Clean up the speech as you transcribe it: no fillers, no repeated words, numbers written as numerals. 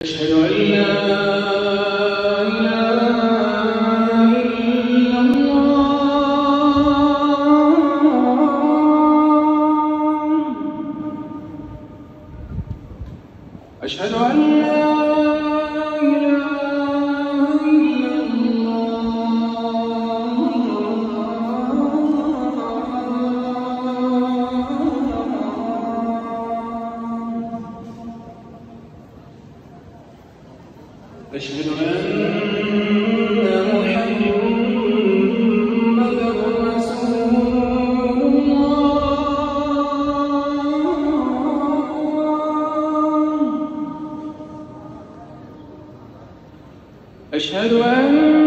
أشهد أن لا إله إلا الله. أشهد أن لا إله إلا الله. أشهد أن محمدًا رسول الله. أشهد أن